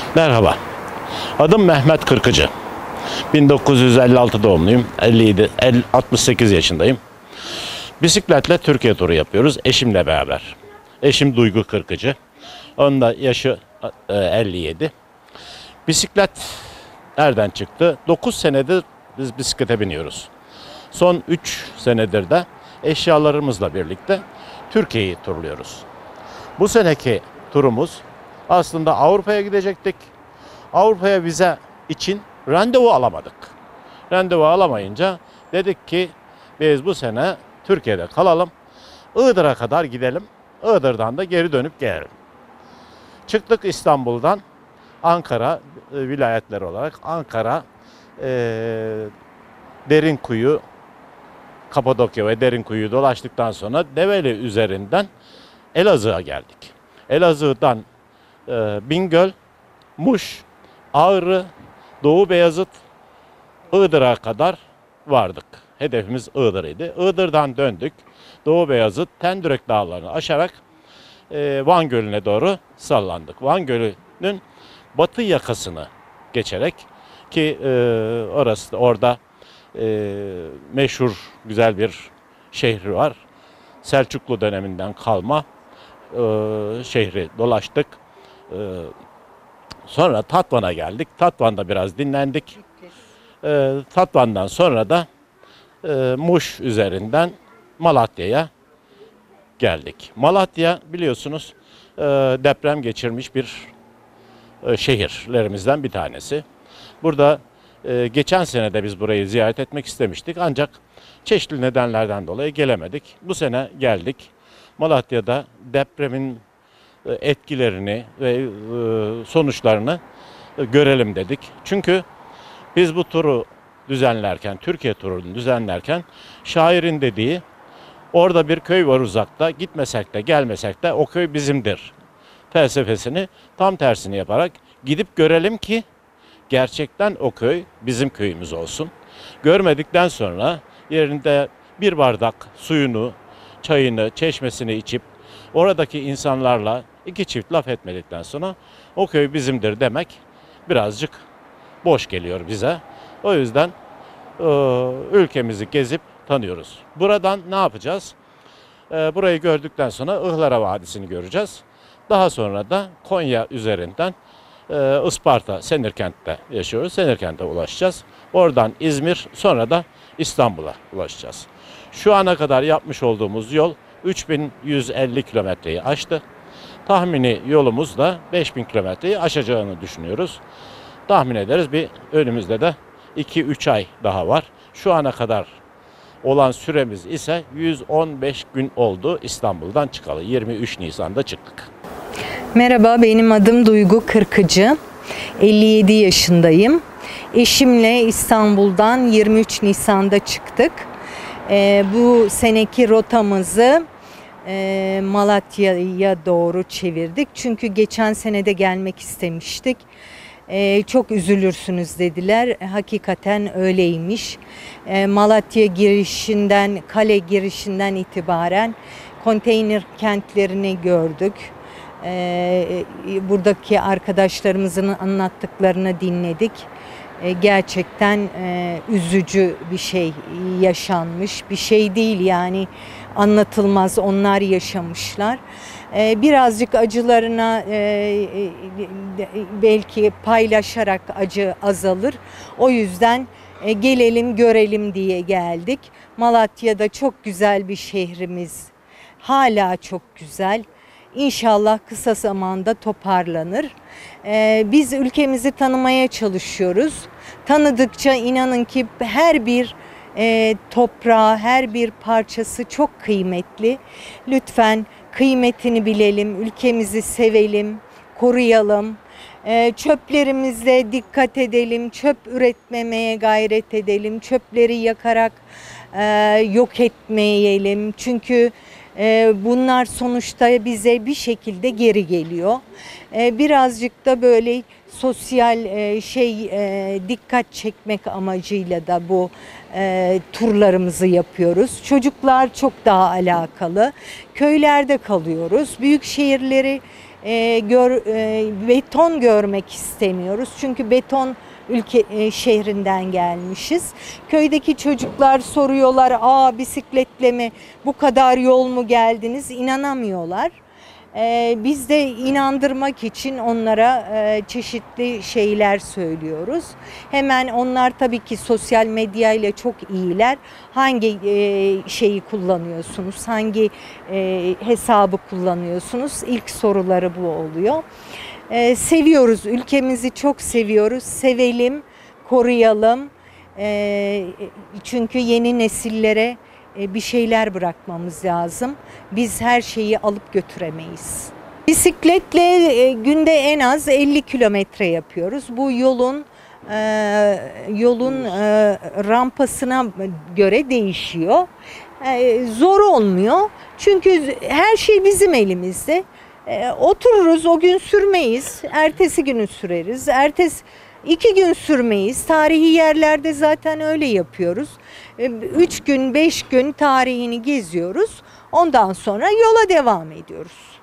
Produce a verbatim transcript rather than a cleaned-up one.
Merhaba, adım Mehmet Kırkıcı. bin dokuz yüz elli altı doğumluyum, elli yedi, altmış sekiz yaşındayım. Bisikletle Türkiye turu yapıyoruz eşimle beraber. Eşim Duygu Kırkıcı, onun da yaşı e, elli yedi. Bisiklet nereden çıktı? dokuz senedir biz bisiklete biniyoruz. Son üç senedir de eşyalarımızla birlikte Türkiye'yi turluyoruz. Bu seneki turumuz aslında Avrupa'ya gidecektik. Avrupa'ya vize için randevu alamadık. Randevu alamayınca dedik ki biz bu sene Türkiye'de kalalım. Iğdır'a kadar gidelim. Iğdır'dan da geri dönüp gelelim. Çıktık İstanbul'dan Ankara e, vilayetleri olarak Ankara, e, Derinkuyu, Kapadokya ve Derinkuyu'yu dolaştıktan sonra Develi üzerinden Elazığ'a geldik. Elazığ'dan e, Bingöl, Muş, Ağrı, Doğu Beyazıt, Iğdır'a kadar vardık. Hedefimiz Iğdır'ydı. Iğdır'dan döndük. Doğu Beyazıt, Tendürek Dağları'nı aşarak e, Van Gölü'ne doğru sallandık. Van Gölü'nün batı yakasını geçerek ki e, orası orada e, meşhur güzel bir şehri var. Selçuklu döneminden kalma e, şehri dolaştık. E, sonra Tatvan'a geldik. Tatvan'da biraz dinlendik. E, Tatvan'dan sonra da e, Muş üzerinden Malatya'ya geldik. Malatya biliyorsunuz e, deprem geçirmiş bir e, şehirlerimizden bir tanesi. Burada e, geçen sene de biz burayı ziyaret etmek istemiştik ancak çeşitli nedenlerden dolayı gelemedik. Bu sene geldik. Malatya'da depremin e, etkilerini ve e, sonuçlarını e, görelim dedik. Çünkü biz bu turu düzenlerken, Türkiye turunu düzenlerken şairin dediği orada bir köy var uzakta, gitmesek de gelmesek de o köy bizimdir felsefesini tam tersini yaparak gidip görelim ki gerçekten o köy bizim köyümüz olsun. Görmedikten sonra yerinde bir bardak suyunu, çayını, çeşmesini içip oradaki insanlarla iki çift laf etmedikten sonra o köy bizimdir demek birazcık boş geliyor bize. O yüzden e, ülkemizi gezip tanıyoruz. Buradan ne yapacağız? E, burayı gördükten sonra Ihlara Vadisi'ni göreceğiz. Daha sonra da Konya üzerinden e, Isparta, Senirkent'te yaşıyoruz. Senirkent'e ulaşacağız. Oradan İzmir, sonra da İstanbul'a ulaşacağız. Şu ana kadar yapmış olduğumuz yol üç bin yüz elli kilometreyi aştı. Tahmini yolumuz da beş bin kilometreyi aşacağını düşünüyoruz. Tahmin ederiz bir önümüzde de iki üç ay daha var. Şu ana kadar olan süremiz ise yüz on beş gün oldu İstanbul'dan çıkalı. yirmi üç Nisan'da çıktık. Merhaba, benim adım Duygu Kırkıcı. elli yedi yaşındayım. Eşimle İstanbul'dan yirmi üç Nisan'da çıktık. Ee, bu seneki rotamızı e, Malatya'ya doğru çevirdik. Çünkü geçen sene de gelmek istemiştik. Ee, çok üzülürsünüz dediler. Hakikaten öyleymiş. Ee, Malatya girişinden, kale girişinden itibaren konteyner kentlerini gördük. Ee, buradaki arkadaşlarımızın anlattıklarını dinledik. Ee, gerçekten e, üzücü bir şey yaşanmış. Bir şey değil yani, anlatılmaz, onlar yaşamışlar. Ee, birazcık acılarına e, belki paylaşarak acı azalır. O yüzden e, gelelim görelim diye geldik. Malatya'da çok güzel bir şehrimiz. Hala çok güzel. İnşallah kısa zamanda toparlanır. Ee, biz ülkemizi tanımaya çalışıyoruz. Tanıdıkça inanın ki her bir e, toprağı, her bir parçası çok kıymetli. Lütfen kıymetini bilelim, ülkemizi sevelim, koruyalım. Ee, çöplerimize dikkat edelim, çöp üretmemeye gayret edelim, çöpleri yakarak e, yok etmeyelim. Çünkü e, bunlar sonuçta bize bir şekilde geri geliyor. E, birazcık da böyle sosyal e, şey e, dikkat çekmek amacıyla da bu e, turlarımızı yapıyoruz. Çocuklar çok daha alakalı. Köylerde kalıyoruz. Büyük şehirleri e, gör, e, beton görmek istemiyoruz. Çünkü beton ülke e, şehrinden gelmişiz. Köydeki çocuklar soruyorlar, aa bisikletle mi bu kadar yol mu geldiniz? İnanamıyorlar. Ee, biz de inandırmak için onlara e, çeşitli şeyler söylüyoruz. Hemen onlar tabii ki sosyal medya ile çok iyiler. Hangi e, şeyi kullanıyorsunuz? Hangi e, hesabı kullanıyorsunuz? İlk soruları bu oluyor. Ee, seviyoruz, ülkemizi çok seviyoruz. Sevelim, koruyalım. Ee, çünkü yeni nesillere bir şeyler bırakmamız lazım. Biz her şeyi alıp götüremeyiz. Bisikletle günde en az elli kilometre yapıyoruz. Bu yolun yolun rampasına göre değişiyor. Zor olmuyor. Çünkü her şey bizim elimizde. Otururuz, o gün sürmeyiz. Ertesi günü süreriz. Ertesi İki gün sürmeyiz. Tarihi yerlerde zaten öyle yapıyoruz. Üç gün, beş gün tarihini geziyoruz. Ondan sonra yola devam ediyoruz.